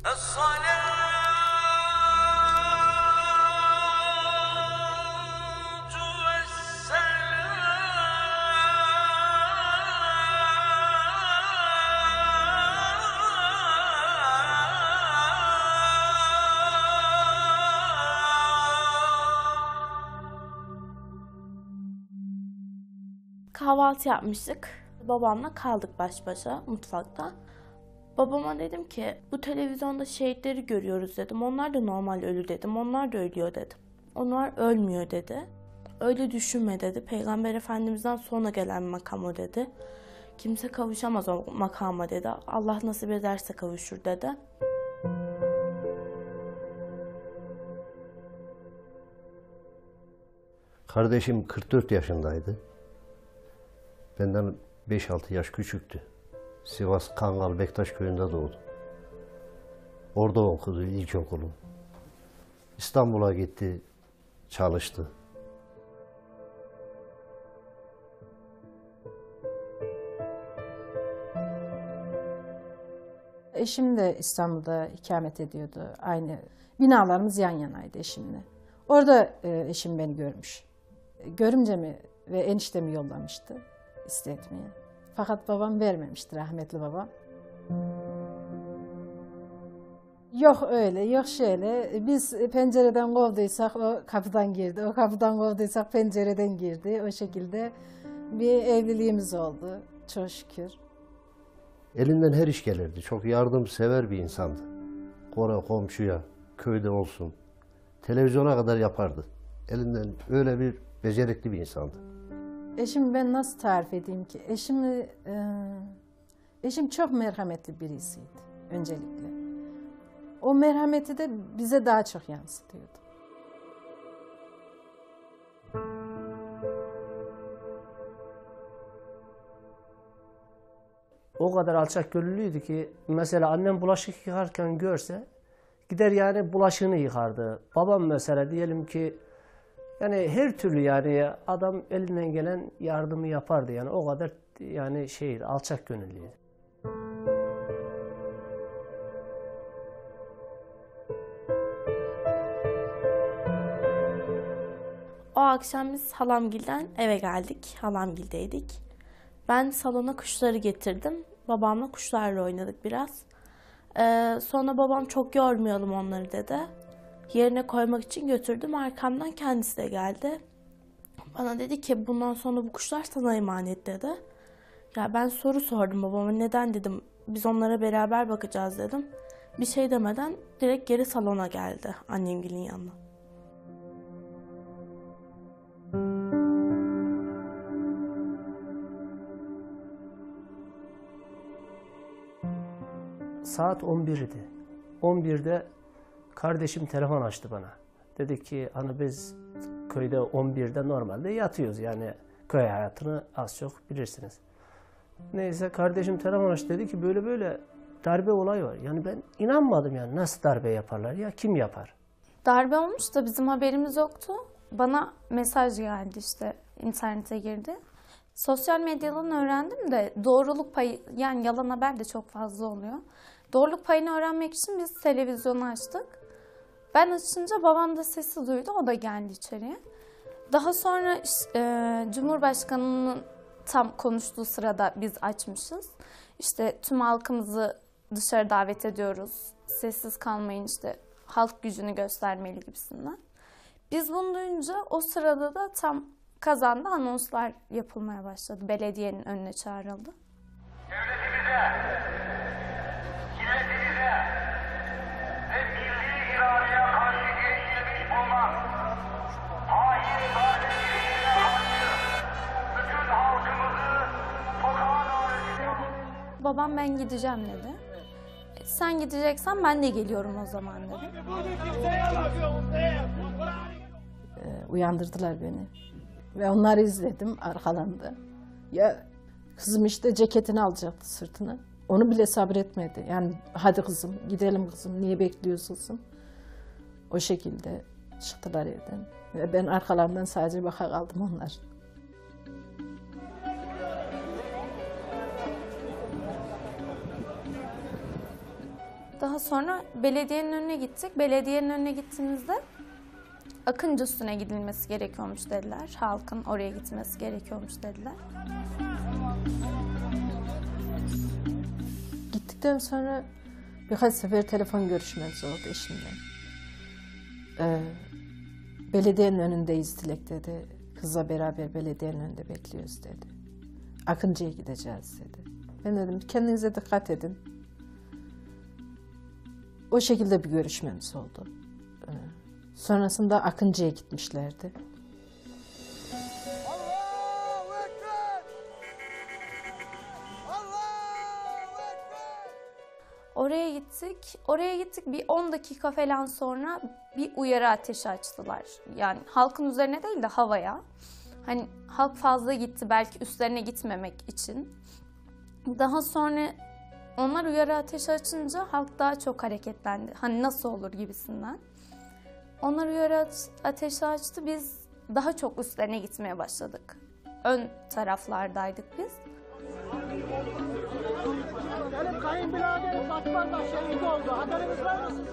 Kahvaltı yapmıştık. Babamla kaldık baş başa mutfakta. Babama dedim ki bu televizyonda şehitleri görüyoruz dedim. Onlar da normal ölü dedim. Onlar da ölüyor dedim. Onlar ölmüyor dedi. Öyle düşünme dedi. Peygamber Efendimiz'den sonra gelen makam o dedi. Kimse kavuşamaz o makama dedi. Allah nasip ederse kavuşur dedi. Kardeşim 44 yaşındaydı. Benden 5-6 yaş küçüktü. Sivas Kangal Bektaş köyünde doğdu. Orada okudu ilkokulu. İstanbul'a gitti, çalıştı. Eşim de İstanbul'da ikamet ediyordu. Aynı binalarımız yan yanaydı eşimle. Orada eşim beni görmüş. Görümce mi ve eniştemi yollamıştı istetmeye. Fakat babam vermemişti, rahmetli babam. Yok öyle, yok şöyle. Biz pencereden kovduysak o kapıdan girdi. O kapıdan kovduysak pencereden girdi. O şekilde bir evliliğimiz oldu. Çok şükür. Elinden her iş gelirdi. Çok yardımsever bir insandı. Komşuya, köyde olsun. Televizyona kadar yapardı. Elinden öyle bir becerikli bir insandı. Eşim ben nasıl tarif edeyim ki? Eşim çok merhametli birisiydi öncelikle. O merhameti de bize daha çok yansıtıyordu. O kadar alçak gönüllüydü ki mesela annem bulaşık yıkarken görse gider yani bulaşığını yıkardı. Babam mesela diyelim ki yani her türlü yani adam elinden gelen yardımı yapardı yani o kadar yani alçak gönüllüydü. O akşam biz halamgilden eve geldik. Halamgildeydik. Ben salona kuşları getirdim. Babamla kuşlarla oynadık biraz. Sonra babam çok yormayalım onları dedi. Yerine koymak için götürdüm. Arkamdan kendisi de geldi. Bana dedi ki bundan sonra bu kuşlar sana emanet dedi. Ya ben soru sordum babama. Neden dedim. Biz onlara beraber bakacağız dedim. Bir şey demeden direkt geri salona geldi annemgilin yanına. Saat 11'di. 11'de kardeşim telefon açtı bana. Dedi ki hani biz köyde 11'de normalde yatıyoruz yani köy hayatını az çok bilirsiniz. Neyse kardeşim telefon açtı dedi ki böyle böyle darbe olayı var. Yani ben inanmadım yani nasıl darbe yaparlar ya kim yapar? Darbe olmuş da bizim haberimiz yoktu. Bana mesaj geldi işte internete girdi. Sosyal medyadan öğrendim de doğruluk payı yani yalan haber de çok fazla oluyor. Doğruluk payını öğrenmek için biz televizyonu açtık. Ben açınca babam da sesi duydu, o da geldi içeriye. Daha sonra Cumhurbaşkanı'nın tam konuştuğu sırada biz açmışız. İşte tüm halkımızı dışarı davet ediyoruz. Sessiz kalmayın işte halk gücünü göstermeli gibisinden. Biz bunu duyunca o sırada da tam kazanda anonslar yapılmaya başladı. Belediyenin önüne çağrıldı. Devletimize ve milli iradeye karşı geçilmiş bulunan hain darbeciliğine karşı bütün halkımızı sokağa davet ediyoruz. Babam ben gideceğim dedi. Sen gideceksen ben de geliyorum o zaman dedi. Uyandırdılar beni. Ve onları izledim arkalarında. Ya kızım işte ceketini alacaktı sırtına. Onu bile sabretmedi. Yani hadi kızım gidelim kızım niye bekliyorsun? O şekilde çıktılar evden. Ve ben arkalarından sadece baka kaldım onlar. Daha sonra belediyenin önüne gittik. Belediyenin önüne gittiğimizde Akıncı üstüne gidilmesi gerekiyormuş dediler. Halkın oraya gitmesi gerekiyormuş dediler. Gittikten sonra birkaç sefer telefon görüşmemiz oldu eşimle. Belediyenin önündeyiz Dilek dedi. Kızla beraber belediyenin önünde bekliyoruz dedi. Akıncı'ya gideceğiz dedi. Ben dedim kendinize dikkat edin. O şekilde bir görüşmemiz oldu. Sonrasında Akıncı'ya gitmişlerdi. Allahu Ekber! Allahu Ekber! Oraya gittik. Bir 10 dakika falan sonra bir uyarı ateşi açtılar. Yani halkın üzerine değil de havaya. Hani halk fazla gitti belki üstlerine gitmemek için. Daha sonra onlar uyarı ateşi açınca halk daha çok hareketlendi. Hani nasıl olur gibisinden. Onlar uyarı ateşi açtı. Biz daha çok üstlerine gitmeye başladık. Ön taraflardaydık biz. Benim kayınbiraderim Batman'da şehit oldu. Haberiniz var mı?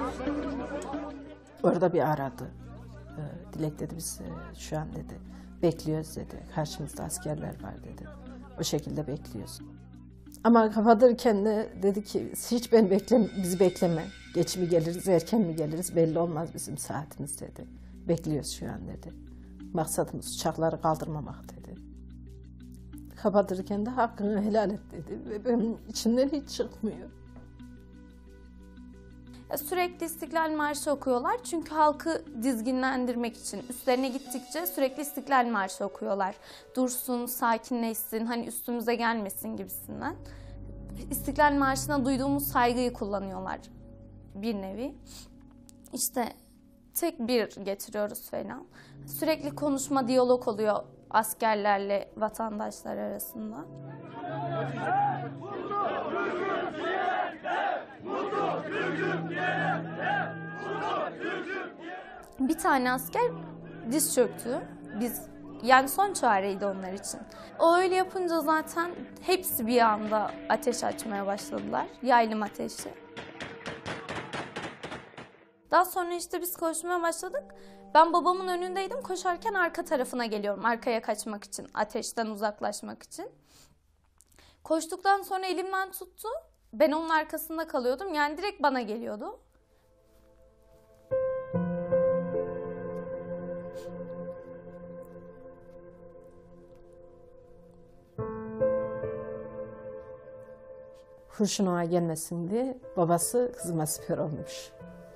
Orada bir aradı. Dilek dedi biz şu an dedi bekliyoruz dedi. Karşımızda askerler var dedi. O şekilde bekliyoruz. Ama kapatırken de dedi ki hiç bizi bekleme. Geç mi geliriz, erken mi geliriz belli olmaz bizim saatimiz dedi. Bekliyoruz şu an dedi. Maksadımız uçakları kaldırmamak dedi. Kapatırken de hakkını helal et dedi. Ve benim içimden hiç çıkmıyor. Sürekli İstiklal Marşı okuyorlar. Çünkü halkı dizginlendirmek için. Üstlerine gittikçe sürekli İstiklal Marşı okuyorlar. Dursun, sakinleşsin, hani üstümüze gelmesin gibisinden. İstiklal Marşı'na duyduğumuz saygıyı kullanıyorlar bir nevi. İşte tekbir getiriyoruz falan. Sürekli konuşma, diyalog oluyor askerlerle vatandaşlar arasında. Bir tane asker diz çöktü. Yani son çareydi onlar için. O öyle yapınca zaten hepsi bir anda ateş açmaya başladılar. Yaylım ateşi. Daha sonra işte biz koşmaya başladık. Ben babamın önündeydim. Koşarken arka tarafına geliyorum. Arkaya kaçmak için, ateşten uzaklaşmak için. Koştuktan sonra elimden tuttu. Ben onun arkasında kalıyordum. Yani direkt bana geliyordu. Kurşun ona gelmesin diye babası kızıma siper olmuş.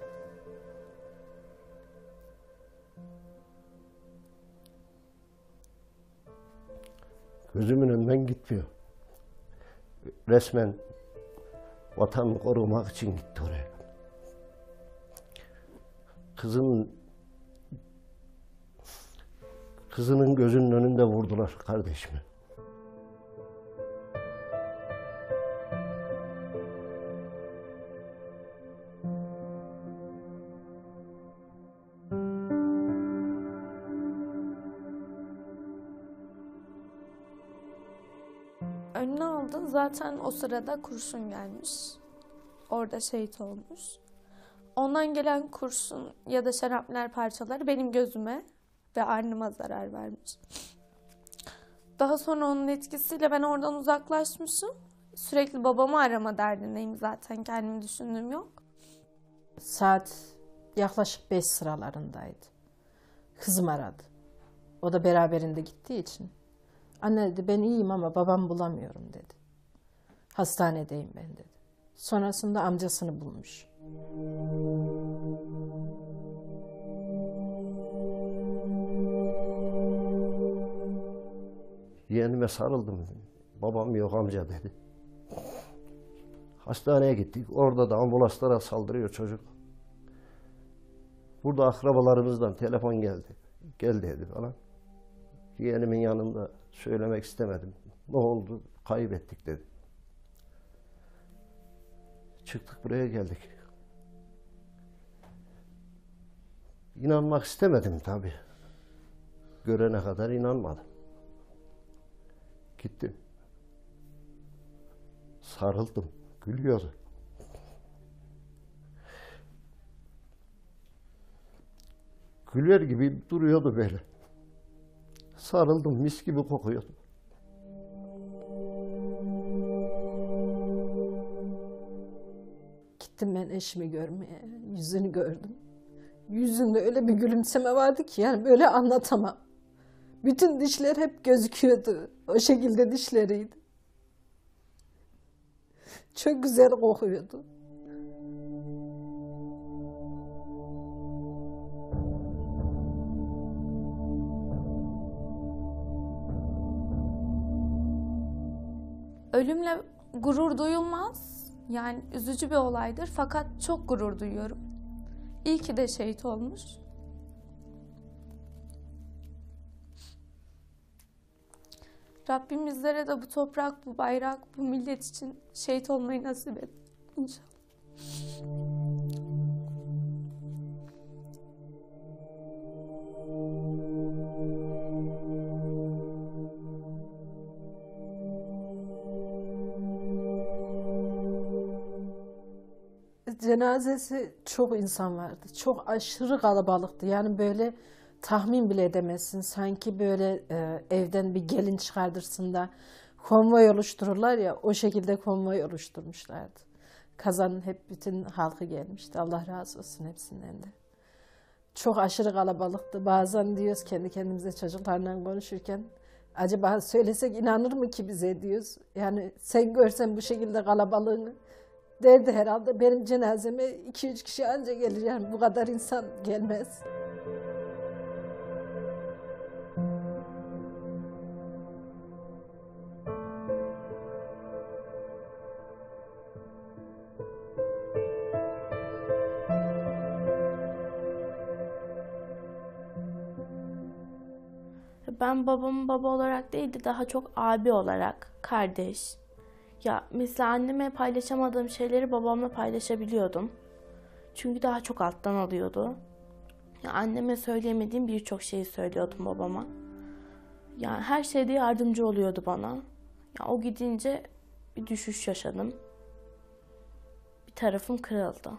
Gözümün önünden gitmiyor. Resmen vatanı korumak için gitti oraya. Kızının gözünün önünde vurdular kardeşimi. Önüne aldı. Zaten o sırada kurşun gelmiş. Orada şehit olmuş. Ondan gelen kurşun ya da şarapnel parçaları benim gözüme ve alnıma zarar vermiş. Daha sonra onun etkisiyle ben oradan uzaklaşmışım. Sürekli babamı arama derdindeyim zaten. Kendimi düşündüğüm yok. Saat yaklaşık 5 sıralarındaydı. Kızım aradı. O da beraberinde gittiği için. Anne dedi ben iyiyim ama babamı bulamıyorum dedi. Hastanedeyim ben dedi. Sonrasında amcasını bulmuş. Yeğenime sarıldım. Babam yok amca dedi. Hastaneye gittik. Orada da ambulanslara saldırıyor çocuk. Burada akrabalarımızdan telefon geldi. Gel dedi falan. Yeğenimin yanında söylemek istemedim. Ne oldu? Kaybettik dedi. Çıktık buraya geldik. İnanmak istemedim tabii. Görene kadar inanmadım. Gittim. Sarıldım. Gülüyordu. Güler gibi duruyordu böyle. Sarıldım, mis gibi kokuyordu. Gittim ben eşimi görmeye, yüzünü gördüm. Yüzünde öyle bir gülümseme vardı ki yani böyle anlatamam. Bütün dişler hep gözüküyordu. O şekilde dişleriydi. Çok güzel kokuyordu. Ölümle gurur duyulmaz. Yani üzücü bir olaydır fakat çok gurur duyuyorum. İyi ki de şehit olmuş. Rabbim bizlere de bu toprak, bu bayrak, bu millet için şehit olmayı nasip et. İnşallah. Cenazesi çok insan vardı. Çok aşırı kalabalıktı. Yani böyle tahmin bile edemezsin. Sanki böyle evden bir gelin çıkardırsın da konvoy oluştururlar ya, o şekilde konvoy oluşturmuşlardı. Kazanın hep bütün halkı gelmişti. Allah razı olsun hepsinden de. Çok aşırı kalabalıktı. Bazen diyoruz kendi kendimize çocuklarla konuşurken, acaba söylesek inanır mı ki bize diyoruz. Yani sen görsen bu şekilde kalabalığını, derdi herhalde benim cenazeme 2-3 kişi anca gelir, yani bu kadar insan gelmez. Ben babamı baba olarak değil de daha çok abi olarak, kardeş. Ya mesela anneme paylaşamadığım şeyleri babamla paylaşabiliyordum. Çünkü daha çok alttan alıyordu. Ya anneme söyleyemediğim birçok şeyi söylüyordum babama. Yani her şeyde yardımcı oluyordu bana. Ya o gidince bir düşüş yaşadım. Bir tarafım kırıldı.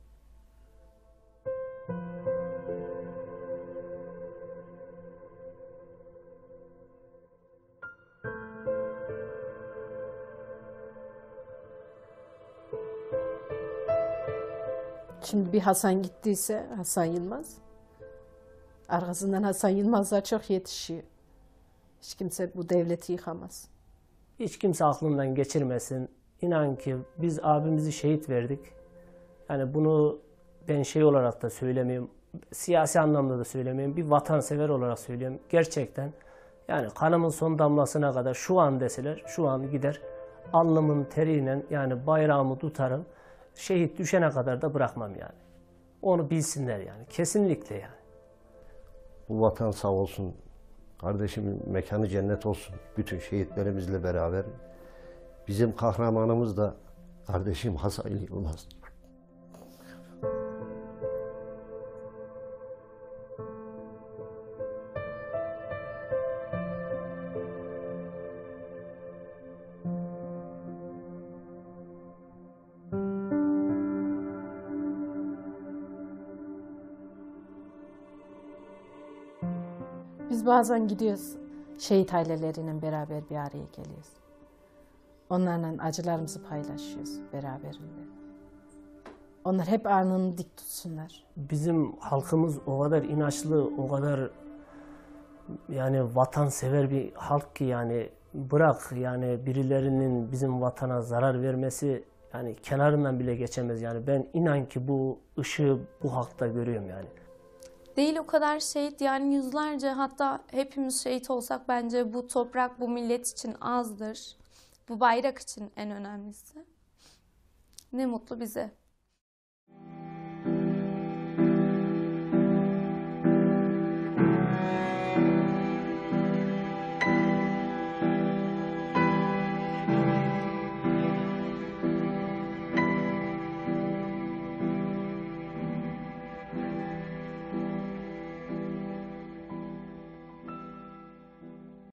Şimdi bir Hasan gittiyse Hasan Yılmaz, arkasından Hasan Yılmazlar çok yetişiyor. Hiç kimse bu devleti yıkamaz. Hiç kimse aklından geçirmesin. İnan ki biz abimizi şehit verdik. Yani bunu ben şey olarak da söylemiyorum, siyasi anlamda da söylemiyorum, bir vatansever olarak söylüyorum. Gerçekten yani kanımın son damlasına kadar şu an deseler, şu an gider alnımın teriyle yani bayrağımı tutarım. Şehit düşene kadar da bırakmam yani. Onu bilsinler yani. Kesinlikle yani. Bu vatan sağ olsun. Kardeşimin mekanı cennet olsun. Bütün şehitlerimizle beraber. Bizim kahramanımız da kardeşim Hasan Yılmaz. Biz bazen gidiyoruz, şehit aileleriyle beraber bir araya geliyoruz. Onlarla acılarımızı paylaşıyoruz beraberinde. Onlar hep alnını dik tutsunlar. Bizim halkımız o kadar inançlı, o kadar yani vatansever bir halk ki yani bırak yani birilerinin bizim vatana zarar vermesi yani kenarından bile geçemez yani. Ben inan ki bu ışığı bu halkta görüyorum yani. Değil o kadar şehit, yani yüzlerce, hatta hepimiz şehit olsak bence bu toprak, bu millet için azdır. Bu bayrak için en önemlisi. Ne mutlu bize.